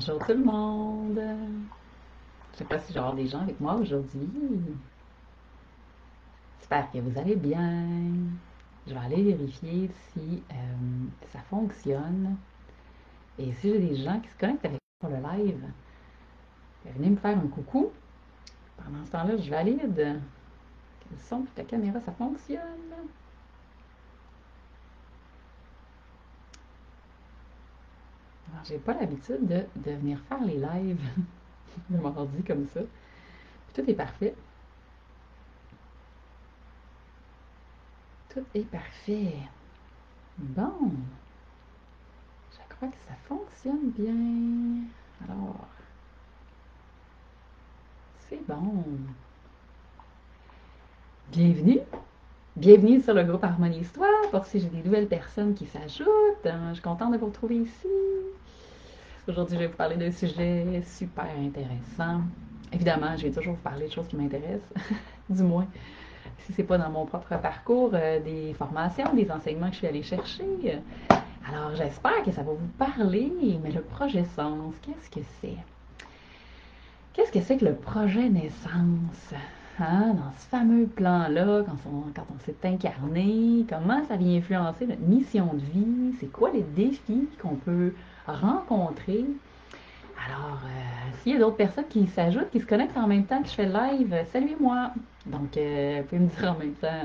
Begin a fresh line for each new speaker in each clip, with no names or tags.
Bonjour tout le monde. Je sais pas si je vais avoir des gens avec moi aujourd'hui. J'espère que vous allez bien. Je vais aller vérifier si ça fonctionne. Et si j'ai des gens qui se connectent avec moi pour le live, venez me faire un coucou. Pendant ce temps-là, je valide que le son et la caméra, ça fonctionne. Alors, j'ai pas l'habitude de venir faire les lives de mon ordi comme ça. Tout est parfait. Tout est parfait. Bon, je crois que ça fonctionne bien. Alors, c'est bon. Bienvenue. Bienvenue sur le groupe Harmonie Histoire. Pour si j'ai des nouvelles personnes qui s'ajoutent, je suis contente de vous retrouver ici. Aujourd'hui, je vais vous parler d'un sujet super intéressant. Évidemment, je vais toujours vous parler de choses qui m'intéressent, du moins, si c'est pas dans mon propre parcours, des formations, des enseignements que je suis allée chercher. Alors, j'espère que ça va vous parler, mais le projet Sens, qu'est-ce que c'est? Qu'est-ce que c'est que le projet naissance? Hein, dans ce fameux plan-là, quand on s'est incarné, comment ça vient influencer notre mission de vie? C'est quoi les défis qu'on peut rencontrer? Alors, s'il y a d'autres personnes qui s'ajoutent, qui se connectent en même temps que je fais le live, saluez-moi! Donc, vous pouvez me dire en même temps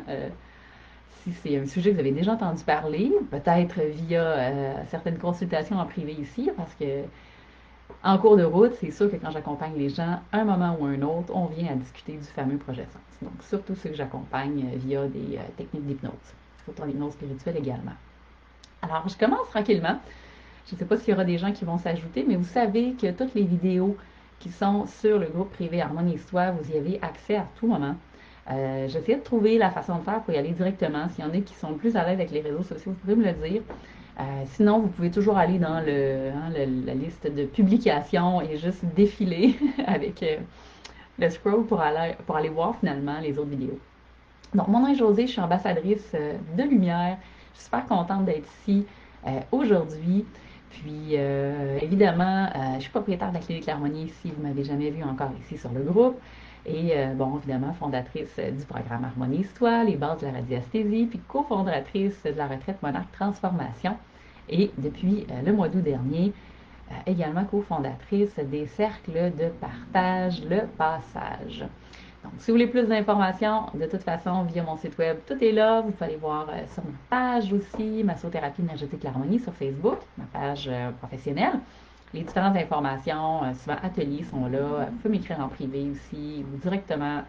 si c'est un sujet que vous avez déjà entendu parler, peut-être via certaines consultations en privé ici, parce que en cours de route, c'est sûr que quand j'accompagne les gens, à un moment ou un autre, on vient à discuter du fameux projet Sens. Donc, surtout ceux que j'accompagne via des techniques d'hypnose, autant l'hypnose spirituelle également. Alors, je commence tranquillement. Je ne sais pas s'il y aura des gens qui vont s'ajouter, mais vous savez que toutes les vidéos qui sont sur le groupe privé Harmonie Histoire, vous y avez accès à tout moment. J'essaie de trouver la façon de faire pour y aller directement. S'il y en a qui sont plus à l'aise avec les réseaux sociaux, vous pouvez me le dire. Sinon, vous pouvez toujours aller dans la liste de publications et juste défiler avec le scroll pour aller voir finalement les autres vidéos. Donc, mon nom est Josée, je suis ambassadrice de lumière. Je suis super contente d'être ici aujourd'hui. Puis, évidemment, je suis propriétaire de la clinique L'Harmonie, si vous ne m'avez jamais vu encore ici sur le groupe. Et, bon, évidemment, fondatrice du programme Harmonie Histoire, les bases de la radiesthésie, puis cofondatrice de la retraite Monarque Transformation. Et depuis le mois d'août dernier, également cofondatrice des cercles de partage Le Passage. Donc, si vous voulez plus d'informations, de toute façon, via mon site web, tout est là. Vous pouvez aller voir sur ma page aussi, Massothérapie énergétique L'Harmonie sur Facebook, ma page professionnelle. Les différentes informations, souvent ateliers sont là. Vous pouvez m'écrire en privé aussi ou directement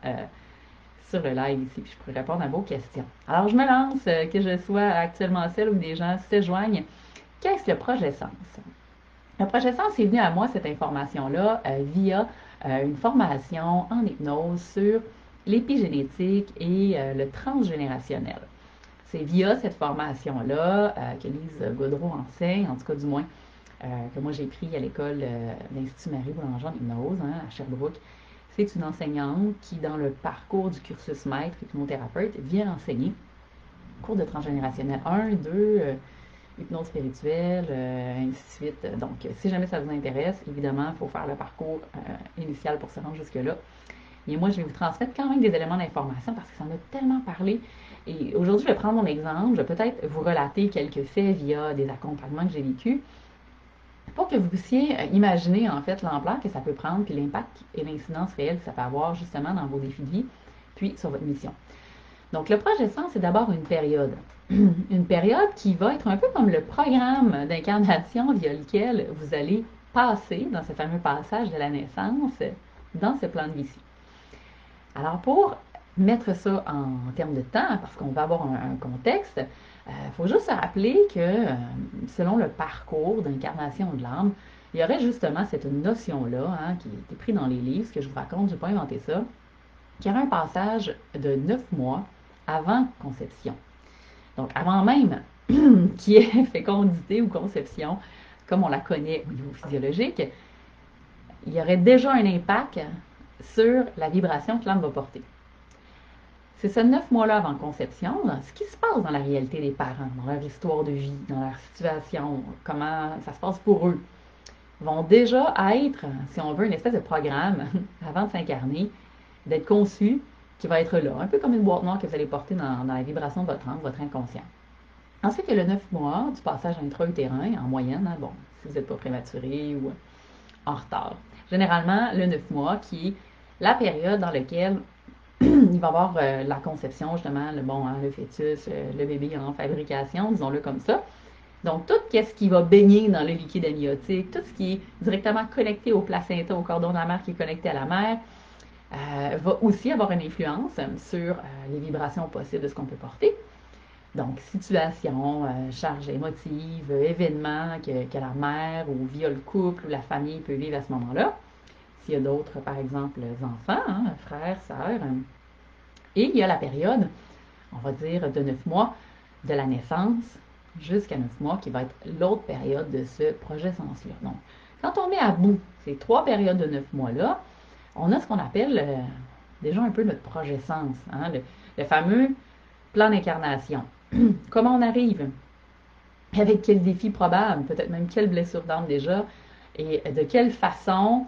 sur le live ici, puis je pourrais répondre à vos questions. Alors, je me lance, que je sois actuellement seule ou que des gens se joignent. Qu'est-ce que le projet Sens? Le projet Sens est venu à moi, cette information-là, via une formation en hypnose sur l'épigénétique et le transgénérationnel. C'est via cette formation-là que Lise Gaudreau enseigne, en tout cas du moins, que moi j'ai pris à l'école d'Institut Marie Boulanger en hypnose à Sherbrooke. C'est une enseignante qui, dans le parcours du cursus maître hypnothérapeute, vient enseigner cours de transgénérationnel 1, 2, hypnose spirituelle, ainsi de suite. Donc, si jamais ça vous intéresse, évidemment, il faut faire le parcours initial pour se rendre jusque-là. Et moi, je vais vous transmettre quand même des éléments d'information parce que ça en a tellement parlé. Et aujourd'hui, je vais prendre mon exemple. Je vais peut-être vous relater quelques faits via des accompagnements que j'ai vécus pour que vous puissiez imaginer en fait l'ampleur que ça peut prendre, puis l'impact et l'incidence réelle que ça peut avoir justement dans vos défis de vie, puis sur votre mission. Donc, le projet Sens, c'est d'abord une période. Une période qui va être un peu comme le programme d'incarnation via lequel vous allez passer dans ce fameux passage de la naissance dans ce plan de vie-ci. Alors, pour mettre ça en termes de temps, parce qu'on va avoir un contexte, il faut juste se rappeler que selon le parcours d'incarnation de l'âme, il y aurait justement cette notion-là qui était prise dans les livres, ce que je vous raconte, je n'ai pas inventé ça, qu'il y aurait un passage de 9 mois avant conception. Donc, avant même qu'il y ait fécondité ou conception, comme on la connaît au niveau physiologique, il y aurait déjà un impact sur la vibration que l'âme va porter. C'est ce 9 mois-là avant conception, ce qui se passe dans la réalité des parents, dans leur histoire de vie, dans leur situation, comment ça se passe pour eux. vont déjà être, si on veut, une espèce de programme avant de s'incarner, d'être conçu, qui va être là, un peu comme une boîte noire que vous allez porter dans la vibration de votre inconscient. Ensuite, il y a le 9 mois du passage intra-utérin, en moyenne, hein, bon, si vous n'êtes pas prématuré ou en retard. Généralement, le 9 mois qui est la période dans laquelle il va y avoir la conception, justement, le fœtus, le bébé en fabrication, disons-le comme ça. Donc, tout ce qui va baigner dans le liquide amniotique, tout ce qui est directement connecté au placenta, au cordon de la mère qui est connecté à la mère, va aussi avoir une influence sur les vibrations possibles de ce qu'on peut porter. Donc, situation, charge émotive, événements que la mère ou via le couple ou la famille peut vivre à ce moment-là. S'il y a d'autres, par exemple, enfants, hein, frères, sœurs. Et il y a la période, on va dire, de 9 mois de la naissance jusqu'à 9 mois qui va être l'autre période de ce projet sens-là. Donc, quand on met à bout ces 3 périodes de 9 mois-là, on a ce qu'on appelle déjà un peu notre projet sens, hein, le fameux plan d'incarnation. Comment on arrive? Avec quel défi probable? Peut-être même quelle blessure d'âme déjà? Et de quelle façon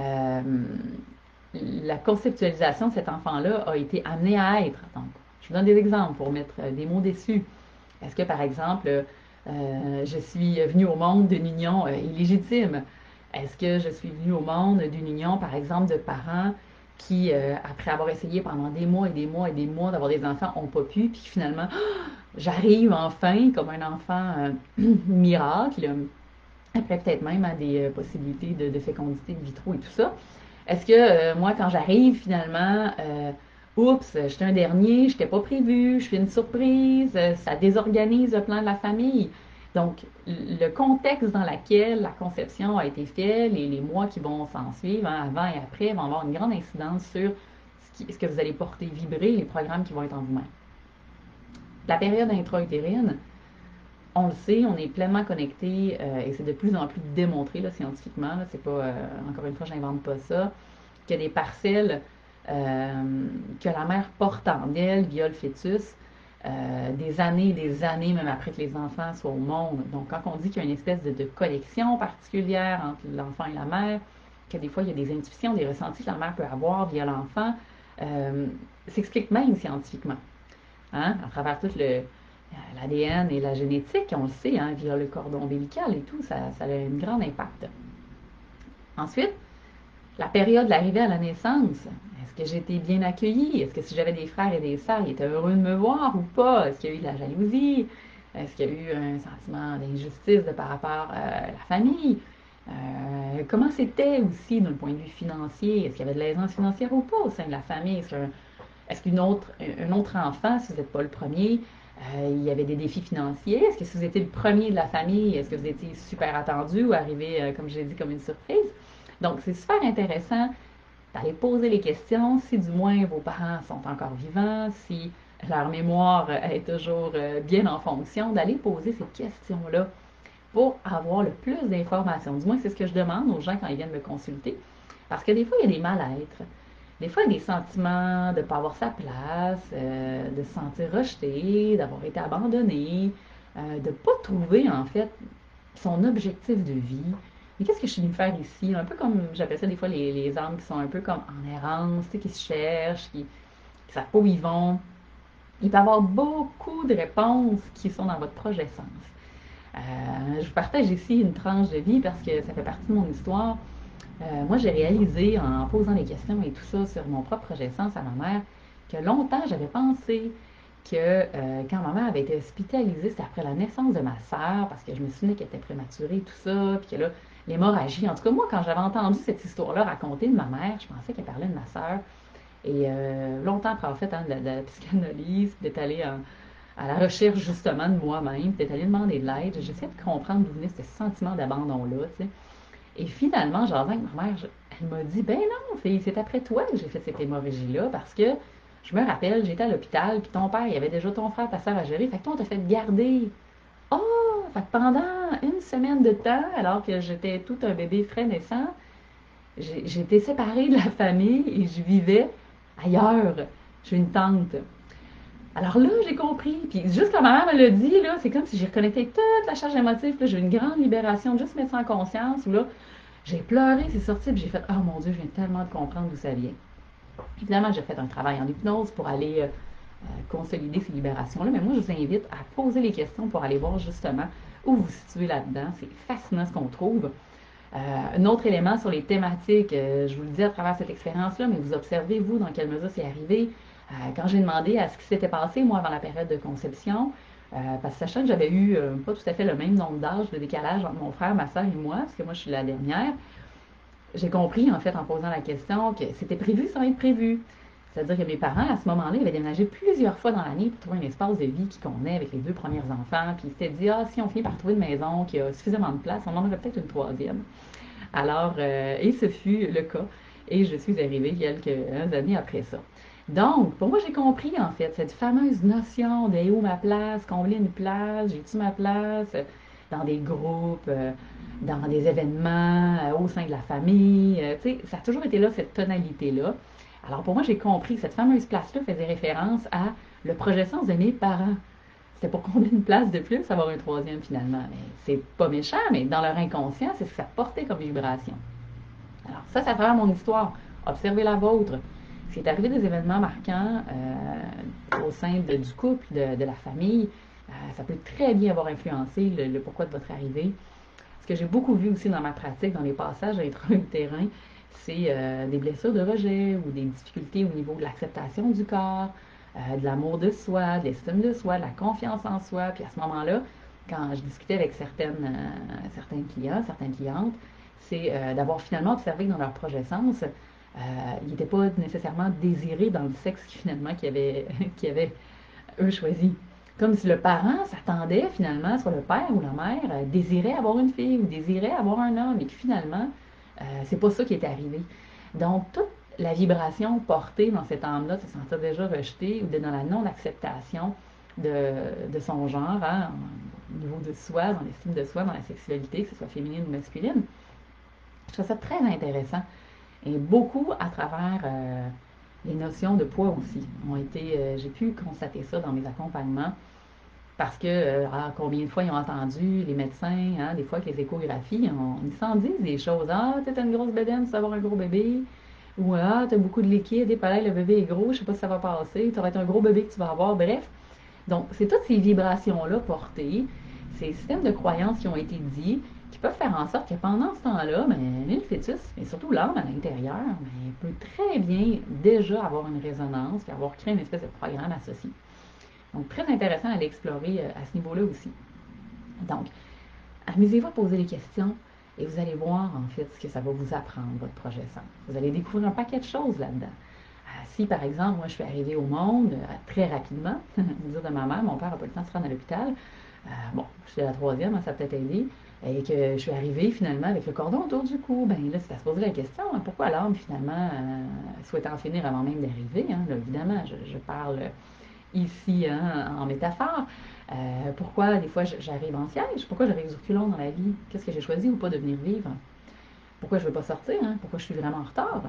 la conceptualisation de cet enfant-là a été amenée à être? Donc, je vous donne des exemples pour mettre des mots dessus. Est-ce que, par exemple, je suis venue au monde d'une union illégitime? Est-ce que je suis venue au monde d'une union, par exemple, de parents qui, après avoir essayé pendant des mois et des mois et des mois d'avoir des enfants, n'ont pas pu, puis finalement, j'arrive enfin comme un enfant miracle, après peut-être même à des possibilités de fécondité de vitro et tout ça. Est-ce que moi, quand j'arrive finalement, oups, j'étais un dernier, je n'étais pas prévu, je fais une surprise, ça désorganise le plan de la famille. Donc, le contexte dans lequel la conception a été faite, les mois qui vont s'en suivre, hein, avant et après, vont avoir une grande incidence sur ce que vous allez porter, vibrer, les programmes qui vont être en vous-même. La période intra-utérine, on le sait, on est pleinement connecté et c'est de plus en plus démontré là, scientifiquement. Là, c'est pas, encore une fois, je n'invente pas ça. Qu'il y a des parcelles que la mère porte en elle via le fœtus des années, même après que les enfants soient au monde. Donc, quand on dit qu'il y a une espèce de connexion particulière entre l'enfant et la mère, que des fois il y a des intuitions, des ressentis que la mère peut avoir via l'enfant, s'explique même scientifiquement. Hein? À travers tout l'ADN et la génétique, on le sait, hein, via le cordon ombilical et tout, ça a un grand impact. Ensuite, la période de l'arrivée à la naissance. Est-ce que j'ai été bien accueillie? Est-ce que si j'avais des frères et des sœurs, ils étaient heureux de me voir ou pas? Est-ce qu'il y a eu de la jalousie? Est-ce qu'il y a eu un sentiment d'injustice par rapport à la famille? Comment c'était aussi d'un point de vue financier? Est-ce qu'il y avait de l'aisance financière ou pas au sein de la famille? Est-ce qu'un autre enfant, si vous n'êtes pas le premier, il y avait des défis financiers? Est-ce que si vous étiez le premier de la famille, est-ce que vous étiez super attendu ou arrivé, comme j'ai dit, comme une surprise? Donc, c'est super intéressant d'aller poser les questions, si du moins vos parents sont encore vivants, si leur mémoire est toujours bien en fonction, d'aller poser ces questions-là pour avoir le plus d'informations. Du moins, c'est ce que je demande aux gens quand ils viennent me consulter. Parce que des fois, il y a des mal-être. Des fois, il y a des sentiments de ne pas avoir sa place, de se sentir rejeté, d'avoir été abandonné, de ne pas trouver, en fait, son objectif de vie. Mais qu'est-ce que je suis venue faire ici? Un peu comme, j'appelle ça des fois les âmes qui sont un peu comme en errance, qui se cherchent, qui ne savent pas où ils vont. Il peut y avoir beaucoup de réponses qui sont dans votre projet sens. Je vous partage ici une tranche de vie parce que ça fait partie de mon histoire. Moi, j'ai réalisé en posant des questions et tout ça sur mon propre projet sens à ma mère que longtemps, j'avais pensé que quand ma mère avait été hospitalisée, c'était après la naissance de ma sœur, parce que je me souvenais qu'elle était prématurée, tout ça, puis que là, l'hémorragie. En tout cas, moi, quand j'avais entendu cette histoire-là racontée de ma mère, je pensais qu'elle parlait de ma sœur. Et longtemps après avoir fait hein, de la psychanalyse, d'être allée à la recherche justement de moi-même, d'être allée demander de l'aide, j'essayais de comprendre d'où venait ce sentiment d'abandon-là, tu sais. Et finalement, genre, avec ma mère, elle m'a dit, ben non, c'est après toi que j'ai fait cette hémorragie-là, parce que je me rappelle, j'étais à l'hôpital, puis ton père, il y avait déjà ton frère, ta soeur à gérer, fait que toi, on t'a fait garder. Oh! Fait que pendant une semaine de temps, alors que j'étais tout un bébé frais naissant, j'étais séparée de la famille et je vivais ailleurs. J'ai une tante. Alors là, j'ai compris. Puis juste comme ma mère me l'a dit, là, c'est comme si j'ai reconnecté toute la charge émotive. Là, j'ai eu une grande libération de juste mettre ça en conscience. Où là, J'ai pleuré, c'est sorti, puis j'ai fait, oh mon Dieu, je viens tellement de comprendre d'où ça vient. Évidemment, j'ai fait un travail en hypnose pour aller consolider ces libérations-là, mais moi, je vous invite à poser les questions pour aller voir justement où vous vous situez là-dedans. C'est fascinant ce qu'on trouve. Un autre élément sur les thématiques, je vous le dis à travers cette expérience-là, mais vous observez, vous, dans quelle mesure c'est arrivé. Quand j'ai demandé à ce qui s'était passé, moi, avant la période de conception, parce que sachant que j'avais eu pas tout à fait le même nombre d'âge de décalage entre mon frère, ma soeur et moi, parce que moi, je suis la dernière, j'ai compris, en fait, en posant la question, que c'était prévu sans être prévu. C'est-à-dire que mes parents, à ce moment-là, ils avaient déménagé plusieurs fois dans l'année pour trouver un espace de vie qui convenait avec les deux premiers enfants. Puis ils s'étaient dit, ah, si on finit par trouver une maison qui a suffisamment de place, on en aurait peut-être une troisième. Alors, et ce fut le cas. Et je suis arrivée quelques années après ça. Donc, pour moi, j'ai compris, en fait, cette fameuse notion de où ma place, combler une place, j'ai-tu ma place dans des groupes, dans des événements, au sein de la famille. Tu sais, ça a toujours été là, cette tonalité-là. Alors, pour moi, j'ai compris que cette fameuse place-là faisait référence à le projet sens de mes parents. C'était pour combler une place de plus, avoir un troisième finalement. Mais c'est pas méchant, mais dans leur inconscient, c'est ce que ça portait comme vibration. Alors ça, c'est à travers mon histoire. Observez la vôtre. C'est arrivé des événements marquants au sein du couple, de la famille. Ça peut très bien avoir influencé le pourquoi de votre arrivée. Ce que j'ai beaucoup vu aussi dans ma pratique, dans les passages intra-utérins, c'est des blessures de rejet ou des difficultés au niveau de l'acceptation du corps, de l'amour de soi, de l'estime de soi, de la confiance en soi. Puis à ce moment-là, quand je discutais avec certains clients, certaines clientes, c'est d'avoir finalement observé que dans leur projet sens, ils n'étaient pas nécessairement désirés dans le sexe finalement qu'ils avaient eux choisi. Comme si le parent s'attendait finalement, soit le père ou la mère, désirait avoir une fille ou désirait avoir un homme et que finalement, c'est pas ça qui est arrivé. Donc, toute la vibration portée dans cette âme-là, de se sentir déjà rejetée ou dans la non-acceptation de son genre, hein, au niveau de soi, dans l'estime de soi, dans la sexualité, que ce soit féminine ou masculine, je trouve ça très intéressant. Et beaucoup à travers les notions de poids aussi ont été, j'ai pu constater ça dans mes accompagnements parce que combien de fois ils ont entendu les médecins, hein, des fois avec les échographies, ils s'en disent des choses. Ah, t'as une grosse bédaine, tu vas avoir un gros bébé. Ou ah, t'as beaucoup de liquide, et pareil, le bébé est gros, je sais pas si ça va passer, ça va être un gros bébé que tu vas avoir, bref. Donc, c'est toutes ces vibrations-là portées, ces systèmes de croyances qui ont été dits, qui peuvent faire en sorte que pendant ce temps-là, ben, le fœtus, et surtout l'âme à l'intérieur, ben, peut très bien déjà avoir une résonance et avoir créé une espèce de programme associé. Donc, très intéressant à l'explorer à ce niveau-là aussi. Donc, amusez-vous à poser des questions et vous allez voir en fait ce que ça va vous apprendre, votre projet sens. Vous allez découvrir un paquet de choses là-dedans. Si par exemple, moi je suis arrivée au monde très rapidement, au dire de ma mère, mon père n'a pas le temps de se rendre à l'hôpital, bon, je suis la troisième, hein, ça a peut-être aidé, et que je suis arrivée finalement avec le cordon autour du cou, ben là c'est à se poser la question, hein, pourquoi l'homme finalement souhaite en finir avant même d'arriver, hein, là, évidemment, je parle ici hein, en métaphore. Pourquoi des fois j'arrive en siège? Pourquoi j'arrive du reculons dans la vie? Qu'est-ce que j'ai choisi ou pas de venir vivre? Pourquoi je ne veux pas sortir? Hein? Pourquoi je suis vraiment en retard?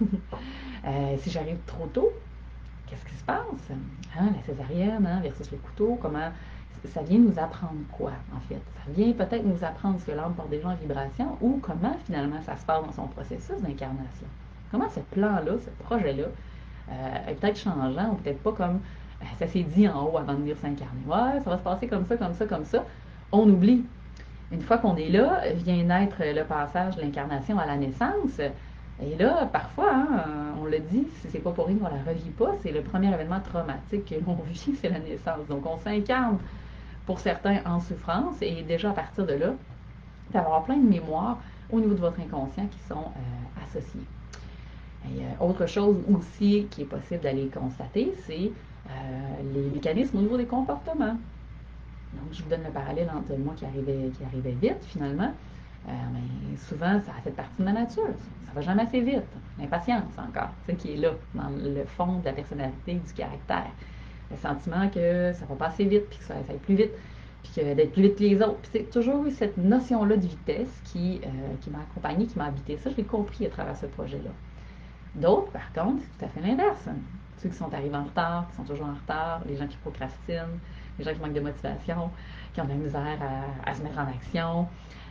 Si j'arrive trop tôt, qu'est-ce qui se passe? Hein, la césarienne hein, versus le couteau, comment ça vient nous apprendre quoi, en fait? Ça vient peut-être nous apprendre ce que l'âme porte déjà en vibration ou comment finalement ça se passe dans son processus d'incarnation. Comment ce plan-là, ce projet-là, est peut-être changeant ou peut-être pas comme ça s'est dit en haut avant de venir s'incarner. Ouais, ça va se passer comme ça, comme ça, comme ça. On oublie. Une fois qu'on est là, vient naître le passage de l'incarnation à la naissance. Et là, parfois, hein, on le dit, c'est pas pour rien qu'on la revit pas, c'est le premier événement traumatique que l'on vit, c'est la naissance. Donc on s'incarne pour certains en souffrance et déjà à partir de là, il peut y avoir plein de mémoires au niveau de votre inconscient qui sont associées. Et, autre chose aussi qui est possible d'aller constater, c'est les mécanismes au niveau des comportements. Donc, je vous donne le parallèle entre moi qui arrivait vite, finalement. Mais souvent, ça a fait partie de ma nature. Ça va jamais assez vite. L'impatience, encore, c'est qui est là, dans le fond de la personnalité, du caractère. Le sentiment que ça va pas assez vite, puis que ça aille plus vite, puis d'être plus vite que les autres. Puis c'est toujours eu cette notion-là de vitesse qui m'a accompagnée, qui m'a habité. Ça, je l'ai compris à travers ce projet-là. D'autres, par contre, c'est tout à fait l'inverse. Ceux qui sont arrivés en retard, qui sont toujours en retard, les gens qui procrastinent, les gens qui manquent de motivation, qui ont de la misère à se mettre en action,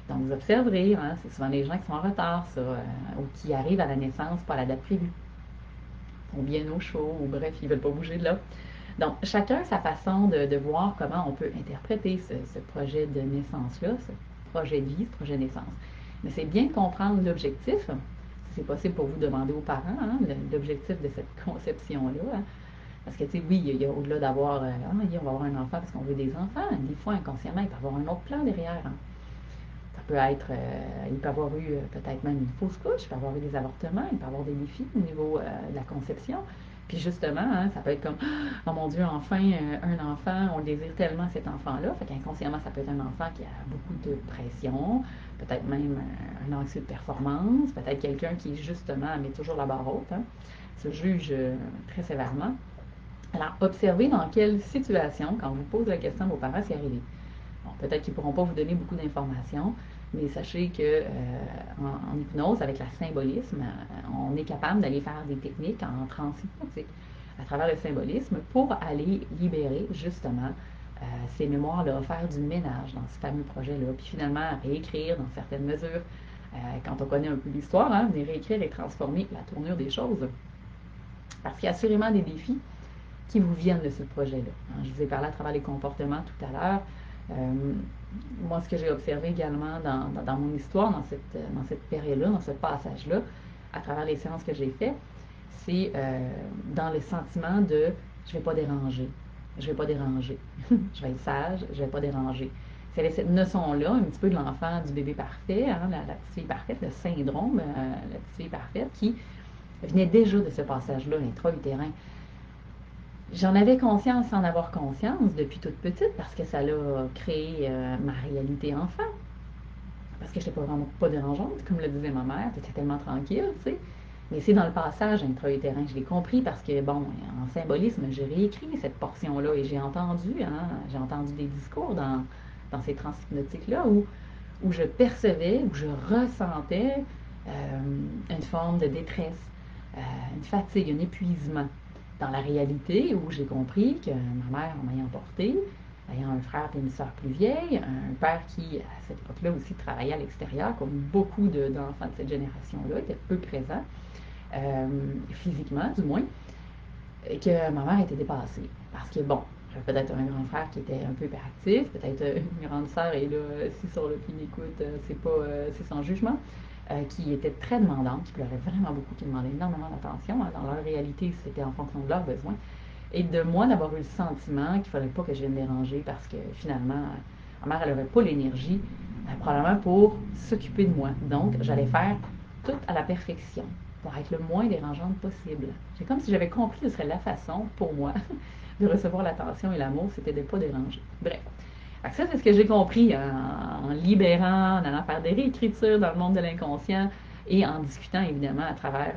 Donc, vous observerez, hein, c'est souvent les gens qui sont en retard, ça, ou qui arrivent à la naissance pas à la date prévue, ou bien au chaud, ou bref, ils ne veulent pas bouger de là. Donc, chacun sa façon de voir comment on peut interpréter ce projet de naissance-là, ce projet de vie, ce projet de naissance. Mais c'est bien de comprendre l'objectif, si c'est possible pour vous demander aux parents, hein, l'objectif de cette conception-là. Hein. Parce que, tu sais, oui, il y a au-delà d'avoir, on va avoir un enfant parce qu'on veut des enfants, des fois, inconsciemment, il peut y avoir un autre plan derrière. Hein. Ça peut être, il peut y avoir eu peut-être même une fausse couche, il peut y avoir eu des avortements, il peut y avoir des défis au niveau de la conception. Puis justement, hein, ça peut être comme, oh mon Dieu, enfin, un enfant, on le désire tellement cet enfant-là. Fait qu'inconsciemment, ça peut être un enfant qui a beaucoup de pression, peut-être même un anxieux de performance, peut-être quelqu'un qui, justement, met toujours la barre haute, hein, se juge très sévèrement. Alors, observez dans quelle situation, quand on vous pose la question à vos parents, c'est arrivé. Bon, peut-être qu'ils ne pourront pas vous donner beaucoup d'informations, mais sachez que en hypnose, avec la symbolisme, on est capable d'aller faire des techniques en transhypnotique à travers le symbolisme pour aller libérer justement ces mémoires-là, faire du ménage dans ce fameux projet-là, puis finalement réécrire dans certaines mesures. Quand on connaît un peu l'histoire, hein, venir réécrire et transformer la tournure des choses. Parce qu'il y a assurément des défis qui vous viennent de ce projet-là. Je vous ai parlé à travers les comportements tout à l'heure. Moi, ce que j'ai observé également dans mon histoire, dans cette période-là, dans ce passage-là, à travers les séances que j'ai faites, c'est dans le sentiment de je ne vais pas déranger, je ne vais pas déranger, je vais être sage, je ne vais pas déranger. C'est cette notion-là, un petit peu de l'enfant, du bébé parfait, hein, la petite fille parfaite, le syndrome, la petite fille parfaite, qui venait déjà de ce passage-là, intra-utérin. J'en avais conscience sans en avoir conscience depuis toute petite parce que ça l'a créé ma réalité enfant. Parce que je n'étais pas vraiment pas dérangeante, comme le disait ma mère, tu étais tellement tranquille, tu sais. Mais c'est dans le passage intra-utérin, je l'ai compris parce que, bon, en symbolisme, j'ai réécrit cette portion-là et j'ai entendu des discours dans ces transhypnotiques-là où je percevais, où je ressentais une forme de détresse, une fatigue, un épuisement. Dans la réalité, où j'ai compris que ma mère, en m'ayant porté, ayant un frère et une sœur plus vieille, un père qui, à cette époque-là aussi, travaillait à l'extérieur, comme beaucoup d'enfants de cette génération-là, était peu présent, physiquement du moins, et que ma mère était dépassée. Parce que, bon, j'avais peut-être un grand frère qui était un peu hyperactif, peut-être une grande sœur, et là, si sur le qui m'écoute, c'est sans jugement, qui était très demandante, qui pleurait vraiment beaucoup, qui demandait énormément d'attention. Hein. Dans leur réalité, c'était en fonction de leurs besoins. Et de moi, d'avoir eu le sentiment qu'il ne fallait pas que je vienne déranger parce que finalement, ma mère, elle n'avait pas l'énergie, probablement pour s'occuper de moi. Donc, j'allais faire tout à la perfection pour être le moins dérangeante possible. C'est comme si j'avais compris que ce serait la façon pour moi de recevoir l'attention et l'amour, c'était de ne pas déranger. Bref. Ça, c'est ce que j'ai compris en libérant, en allant faire des réécritures dans le monde de l'inconscient et en discutant évidemment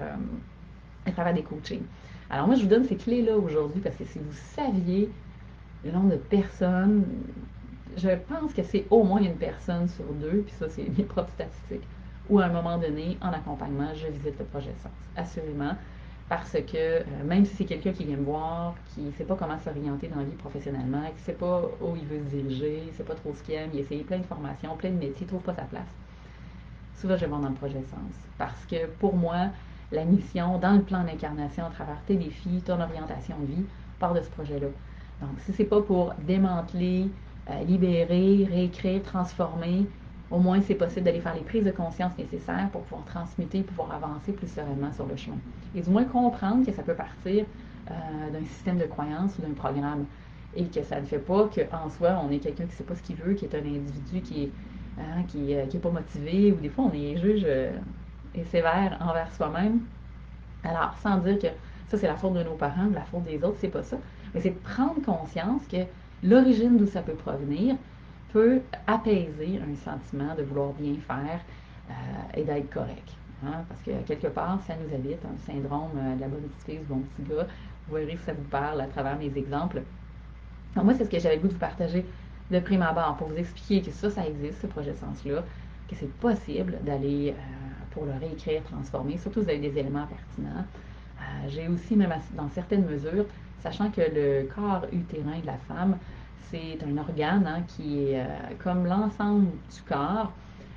à travers des coachings. Alors moi, je vous donne ces clés-là aujourd'hui parce que si vous saviez le nombre de personnes, je pense que c'est au moins une personne sur deux, puis ça, c'est mes propres statistiques, où à un moment donné, en accompagnement, je visite le projet Sens. Assurément, parce que même si c'est quelqu'un qui vient me voir, qui ne sait pas comment s'orienter dans la vie professionnellement, qui ne sait pas où il veut se diriger, il ne sait pas trop ce qu'il aime, il a essayé plein de formations, plein de métiers, il ne trouve pas sa place. Souvent, je vais voir dans le projet Sens. Parce que pour moi, la mission, dans le plan d'incarnation, à travers tes défis, ton orientation de vie, part de ce projet-là. Donc, si ce n'est pas pour démanteler, libérer, réécrire, transformer, au moins c'est possible d'aller faire les prises de conscience nécessaires pour pouvoir transmuter, pouvoir avancer plus sereinement sur le chemin. Et du moins comprendre que ça peut partir d'un système de croyance ou d'un programme. Et que ça ne fait pas qu'en soi, on est quelqu'un qui ne sait pas ce qu'il veut, qui est un individu qui est pas motivé, ou des fois on est juge et sévère envers soi-même. Alors, sans dire que ça c'est la faute de nos parents, la faute des autres, c'est pas ça. Mais c'est de prendre conscience que l'origine d'où ça peut provenir peut apaiser un sentiment de vouloir bien faire et d'être correct. Hein? Parce que quelque part, ça nous habite, un syndrome de la bonne petite fille, du bon petit gars. Vous verrez si ça vous parle à travers mes exemples. Donc moi, c'est ce que j'avais le goût de vous partager de prime abord pour vous expliquer que ça existe, ce projet de sens-là, que c'est possible d'aller pour le réécrire, transformer, surtout si vous avez des éléments pertinents. J'ai aussi, même dans certaines mesures, sachant que le corps utérin de la femme, c'est un organe hein, qui est comme l'ensemble du corps,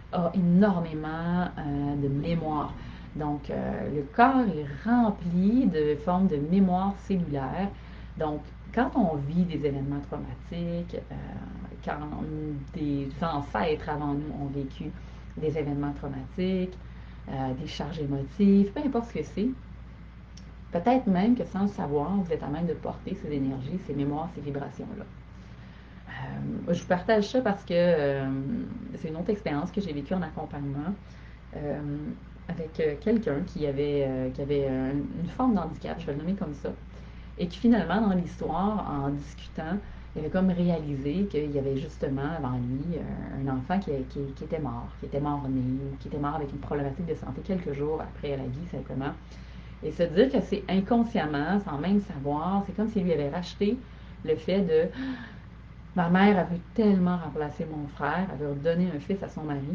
a énormément de mémoire. Donc, le corps est rempli de formes de mémoire cellulaire. Donc, quand on vit des événements traumatiques, quand des ancêtres avant nous ont vécu des événements traumatiques, des charges émotives, peu importe ce que c'est, peut-être même que sans le savoir, vous êtes à même de porter ces énergies, ces mémoires, ces vibrations-là. Je vous partage ça parce que c'est une autre expérience que j'ai vécue en accompagnement euh, avec quelqu'un qui avait une forme d'handicap, je vais le nommer comme ça, et qui finalement, dans l'histoire, en discutant, il avait comme réalisé qu'il y avait justement avant lui un enfant qui était mort-né, ou qui était mort avec une problématique de santé quelques jours après la vie simplement. Et se dire que c'est inconsciemment, sans même savoir, c'est comme s'il lui avait racheté le fait de ma mère a veut tellement remplacer mon frère, elle veut redonner un fils à son mari.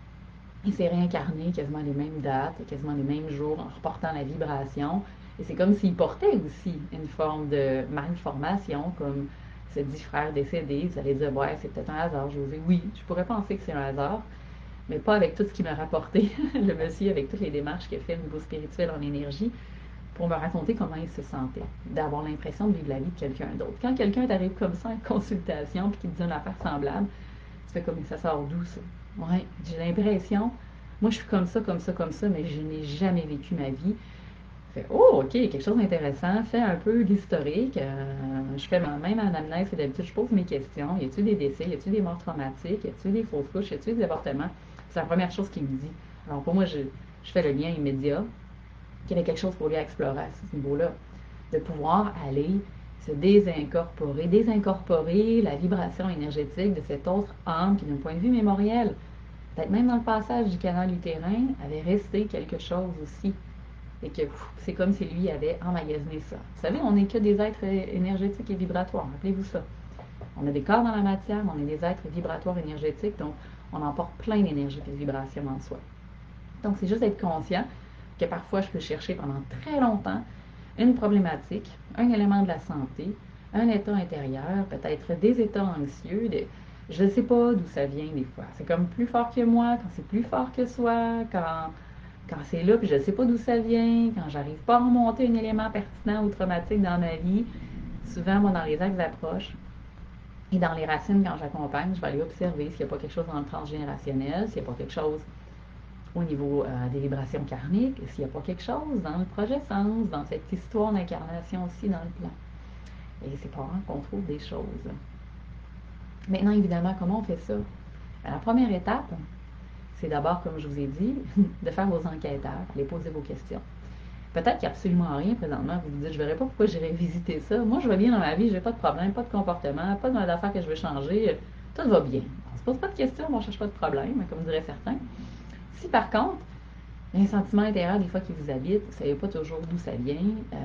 Il s'est réincarné quasiment les mêmes dates, quasiment les mêmes jours, en reportant la vibration. Et c'est comme s'il portait aussi une forme de malformation, comme ce dit frère décédé. Vous allez dire, ouais, c'est peut-être un hasard. Je vous dis, oui, je pourrais penser que c'est un hasard, mais pas avec tout ce qu'il m'a rapporté, le monsieur, avec toutes les démarches qu'il a fait au niveau spirituel en énergie, pour me raconter comment il se sentait, d'avoir l'impression de vivre la vie de quelqu'un d'autre. Quand quelqu'un t'arrive comme ça en consultation puis qu'il te dit une affaire semblable, tu fais comme ça sort d'où ça? Ouais, j'ai l'impression, moi je suis comme ça, comme ça, comme ça, mais je n'ai jamais vécu ma vie. Fait, oh, ok, quelque chose d'intéressant. Fais un peu l'historique. Je fais même en anamnèse, et d'habitude, je pose mes questions. Y a-t-il des décès? Y a-t-il des morts traumatiques? Y a-t-il des fausses couches? Y a-t-il des avortements? C'est la première chose qu'il me dit. Alors, pour moi, je fais le lien immédiat qu'il y avait quelque chose pour lui à explorer à ce niveau-là. De pouvoir aller se désincorporer la vibration énergétique de cette autre âme qui, d'un point de vue mémoriel, peut-être même dans le passage du canal utérin, avait resté quelque chose aussi. Et que c'est comme si lui avait emmagasiné ça. Vous savez, on n'est que des êtres énergétiques et vibratoires. Rappelez-vous ça. On a des corps dans la matière, mais on est des êtres vibratoires énergétiques, donc on emporte plein d'énergie et de vibrations en soi. Donc, c'est juste être conscient que parfois, je peux chercher pendant très longtemps une problématique, un élément de la santé, un état intérieur, peut-être des états anxieux. Je ne sais pas d'où ça vient des fois. C'est comme plus fort que moi, quand c'est plus fort que soi, quand c'est là, puis je ne sais pas d'où ça vient, quand j'arrive pas à remonter un élément pertinent ou traumatique dans ma vie. Souvent, moi, dans les axes d'approche et dans les racines, quand j'accompagne, je vais aller observer s'il n'y a pas quelque chose dans le transgénérationnel, s'il n'y a pas quelque chose au niveau des vibrations karmiques, s'il n'y a pas quelque chose dans le projet sens, dans cette histoire d'incarnation aussi dans le plan. Et c'est pas rare qu'on trouve des choses. Maintenant, évidemment, comment on fait ça? La première étape, c'est d'abord, comme je vous ai dit, de faire vos enquêteurs, aller poser vos questions. Peut-être qu'il n'y a absolument rien présentement. Vous vous dites, je ne verrais pas pourquoi j'irais visiter ça. Moi, je vais bien dans ma vie, je n'ai pas de problème, pas de comportement, pas d'affaires que je veux changer. Tout va bien. On ne se pose pas de questions, on ne cherche pas de problème, comme diraient certains. Si par contre, il y a un sentiment intérieur des fois qui vous habite, vous ne savez pas toujours d'où ça vient,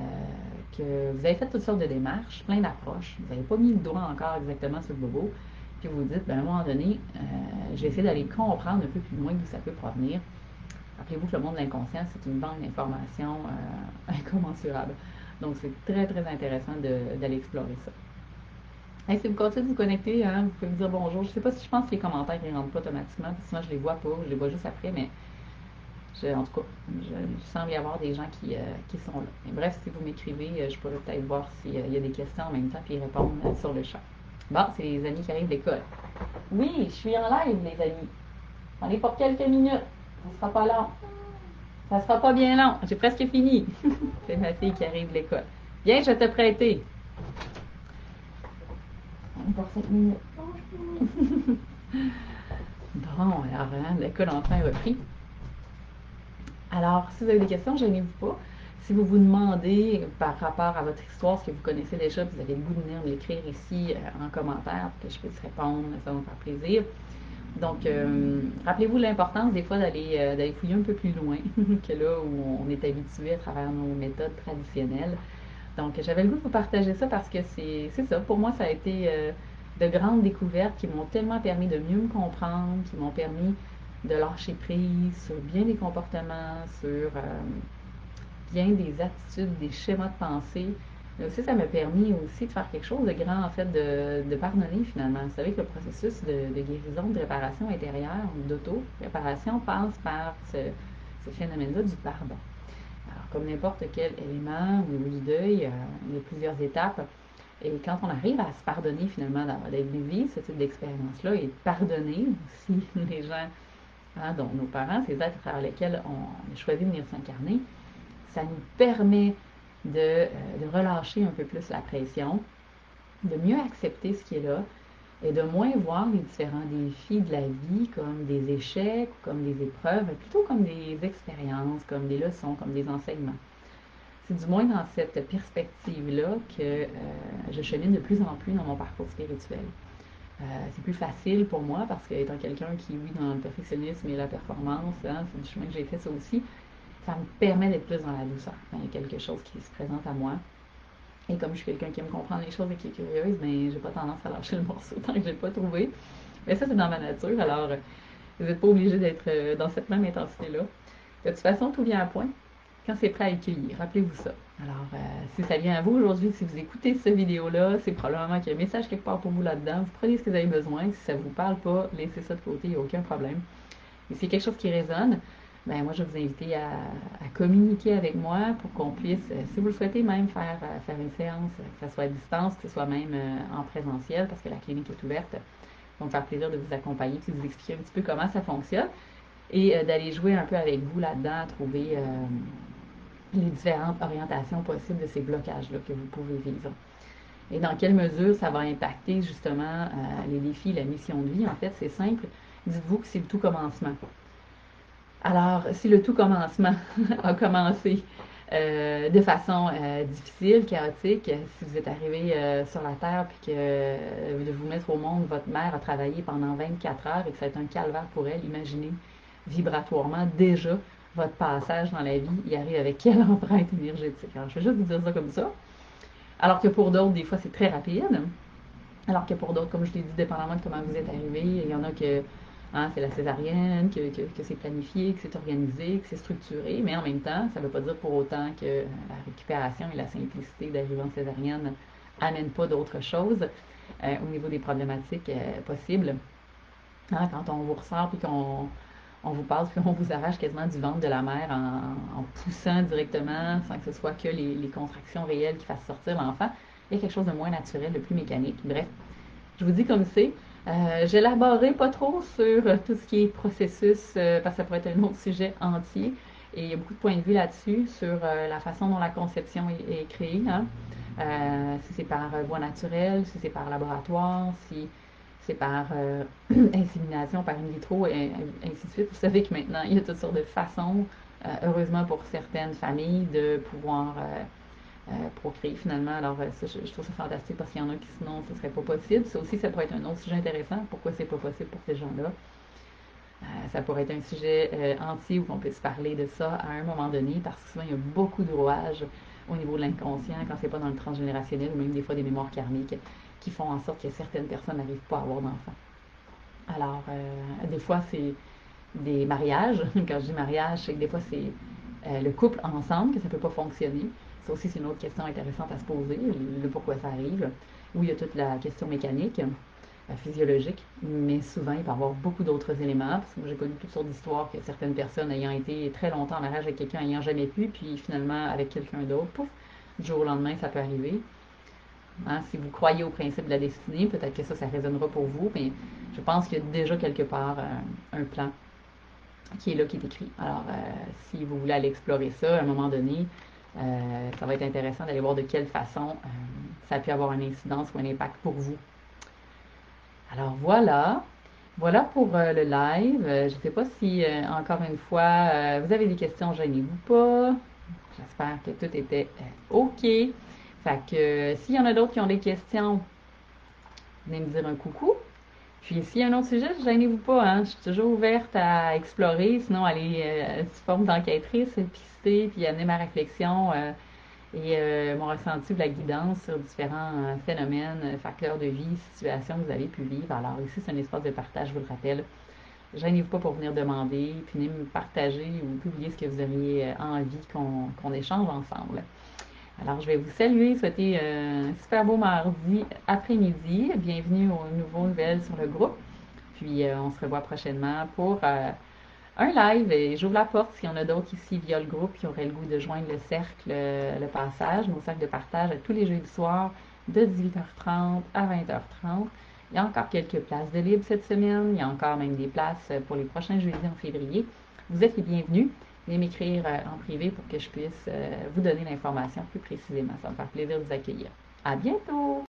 que vous avez fait toutes sortes de démarches, plein d'approches, vous n'avez pas mis le doigt encore exactement sur le bobo, puis vous vous dites, ben, à un moment donné, je vais essayer d'aller comprendre un peu plus loin d'où ça peut provenir. Rappelez-vous que le monde de l'inconscient, c'est une banque d'informations incommensurable. Donc, c'est très, très intéressant d'aller explorer ça. Hey, si vous continuez de vous connecter, hein, vous pouvez me dire bonjour. Je ne sais pas si je pense que les commentaires ne rentrent pas automatiquement, parce que sinon je les vois pas, je les vois juste après, mais en tout cas, je semble y avoir des gens qui sont là. Mais bref, si vous m'écrivez, je pourrais peut-être voir s'il y a des questions en même temps puis répondre sur le chat. Bon, c'est les amis qui arrivent de l'école. Oui, je suis en live, les amis. On est pour quelques minutes. Ça sera pas long. Ça sera pas bien long. J'ai presque fini. C'est ma fille qui arrive de l'école. Viens, je vais te prêter. On est pour 5 minutes. Bon, alors, hein, l'école enfin repris. Alors, si vous avez des questions, gênez-vous pas. Si vous vous demandez par rapport à votre histoire, ce que vous connaissez déjà, vous avez le goût de venir me l'écrire ici en commentaire pour que je puisse répondre, ça va me faire plaisir. Donc, rappelez-vous l'importance des fois d'aller fouiller un peu plus loin que là où on est habitué à travers nos méthodes traditionnelles. Donc, j'avais le goût de vous partager ça parce que c'est ça. Pour moi, ça a été de grandes découvertes qui m'ont tellement permis de mieux me comprendre, qui m'ont permis de lâcher prise sur bien des comportements, sur bien des attitudes, des schémas de pensée Mais aussi, ça m'a permis aussi de faire quelque chose de grand, en fait, de pardonner finalement. Vous savez que le processus de guérison, de réparation intérieure, d'auto-réparation passe par ce phénomène-là du pardon. Alors, comme n'importe quel élément au niveau du deuil, il y a plusieurs étapes. Et quand on arrive à se pardonner finalement, d'être vivre ce type d'expérience-là et de pardonner aussi les gens, hein, dont nos parents, ces êtres à lesquels on a choisi de venir s'incarner, ça nous permet de relâcher un peu plus la pression, de mieux accepter ce qui est là et de moins voir les différents défis de la vie comme des échecs, comme des épreuves, mais plutôt comme des expériences, comme des leçons, comme des enseignements. C'est du moins dans cette perspective-là que je chemine de plus en plus dans mon parcours spirituel. C'est plus facile pour moi parce qu'étant quelqu'un qui, oui, dans le perfectionnisme et la performance, hein, c'est du chemin que j'ai fait ça aussi, ça me permet d'être plus dans la douceur. Quand il y a quelque chose qui se présente à moi, et comme je suis quelqu'un qui aime comprendre les choses et qui est curieuse, ben j'ai pas tendance à lâcher le morceau tant que j'ai pas trouvé. Mais ça, c'est dans ma nature, alors vous n'êtes pas obligé d'être dans cette même intensité-là. De toute façon, tout vient à point quand c'est prêt à accueillir. Rappelez-vous ça. Alors, si ça vient à vous aujourd'hui, si vous écoutez cette vidéo-là, c'est probablement qu'il y a un message quelque part pour vous là-dedans. Vous prenez ce que vous avez besoin. Si ça ne vous parle pas, laissez ça de côté, il n'y a aucun problème. Et s'il y a quelque chose qui résonne, ben moi, je vais vous inviter à communiquer avec moi pour qu'on puisse, si vous le souhaitez, même faire une séance, que ce soit à distance, que ce soit même en présentiel, parce que la clinique est ouverte. Ça va me faire plaisir de vous accompagner, puis de vous expliquer un petit peu comment ça fonctionne et d'aller jouer un peu avec vous là-dedans, à trouver les différentes orientations possibles de ces blocages-là que vous pouvez vivre. Et dans quelle mesure ça va impacter justement les défis, la mission de vie. En fait, c'est simple. Dites-vous que c'est le tout commencement. Alors, si le tout commencement a commencé de façon difficile, chaotique, si vous êtes arrivé sur la Terre puis que de vous mettre au monde, votre mère a travaillé pendant 24 heures et que ça a été un calvaire pour elle, imaginez vibratoirement déjà votre passage dans la vie, il arrive avec quelle empreinte énergétique. Alors, je vais juste vous dire ça comme ça. Alors que pour d'autres, des fois, c'est très rapide. Alors que pour d'autres, comme je l'ai dit, dépendamment de comment vous êtes arrivé, il y en a que hein, c'est la césarienne, que c'est planifié, que c'est organisé, que c'est structuré, mais en même temps, ça ne veut pas dire pour autant que la récupération et la simplicité d'arriver en césarienne n'amènent pas d'autres choses au niveau des problématiques possibles. Hein, quand on vous ressort puis qu'on vous passe puis on vous arrache quasiment du ventre de la mère en poussant directement sans que ce soit que les contractions réelles qui fassent sortir l'enfant, il y a quelque chose de moins naturel, de plus mécanique. Bref, je vous dis comme c'est. J'élaborerai pas trop sur tout ce qui est processus, parce que ça pourrait être un autre sujet entier. Et il y a beaucoup de points de vue là-dessus, sur la façon dont la conception est créée. Hein. Si c'est par voie naturelle, si c'est par laboratoire, si c'est par insémination, par in vitro, et ainsi de suite. Vous savez que maintenant, il y a toutes sortes de façons, heureusement pour certaines familles, de pouvoir procréer finalement. Alors, ça, je trouve ça fantastique parce qu'il y en a qui sinon, ce serait pas possible. Ça aussi, ça pourrait être un autre sujet intéressant. Pourquoi c'est pas possible pour ces gens-là? Ça pourrait être un sujet entier où on peut se parler de ça à un moment donné parce que souvent, il y a beaucoup de rouages au niveau de l'inconscient quand c'est pas dans le transgénérationnel ou même des fois des mémoires karmiques qui font en sorte que certaines personnes n'arrivent pas à avoir d'enfants. Alors, des fois, c'est des mariages. Quand je dis mariage, c'est que des fois, c'est le couple ensemble que ça ne peut pas fonctionner. Ça aussi, c'est une autre question intéressante à se poser, le pourquoi ça arrive. Oui, il y a toute la question mécanique, physiologique, mais souvent, il peut y avoir beaucoup d'autres éléments, parce que moi, j'ai connu toutes sortes d'histoires que certaines personnes ayant été très longtemps en mariage avec quelqu'un ayant jamais pu, puis finalement, avec quelqu'un d'autre, pouf, du jour au lendemain, ça peut arriver. Hein, si vous croyez au principe de la destinée, peut-être que ça résonnera pour vous, mais je pense qu'il y a déjà quelque part un plan qui est là, qui est écrit. Alors, si vous voulez aller explorer ça à un moment donné, ça va être intéressant d'aller voir de quelle façon ça a pu avoir une incidence ou un impact pour vous. Alors voilà, voilà pour le live. Je ne sais pas si, encore une fois, vous avez des questions, gênez-vous pas. J'espère que tout était OK. Fait que s'il y en a d'autres qui ont des questions, venez me dire un coucou. Puis s'il y a un autre sujet, gênez-vous pas, hein? Je suis toujours ouverte à explorer, sinon aller sous forme d'enquêtrice, pister, puis amener ma réflexion et mon ressenti de la guidance sur différents phénomènes, facteurs de vie, situations que vous avez pu vivre. Alors ici, c'est un espace de partage, je vous le rappelle. Gênez-vous pas pour venir demander, puis venir me partager ou publier ce que vous auriez envie qu'on échange ensemble. Alors, je vais vous saluer, souhaiter un super beau mardi après-midi. Bienvenue aux nouveaux nouvelles sur le groupe. Puis, on se revoit prochainement pour un live. Et j'ouvre la porte s'il y en a d'autres ici via le groupe qui auraient le goût de joindre le cercle, le passage, nos cercles de partage tous les jeudis soirs de 18h30 à 20h30. Il y a encore quelques places de libre cette semaine. Il y a encore même des places pour les prochains jeudis en février. Vous êtes les bienvenus. Venez m'écrire en privé pour que je puisse vous donner l'information plus précisément. Ça va me faire plaisir de vous accueillir. À bientôt!